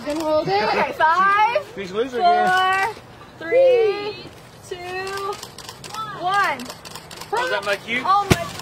can hold it. Okay, 5, He's losing 4, 3, 2, 1. Oh, is that my cue? Oh my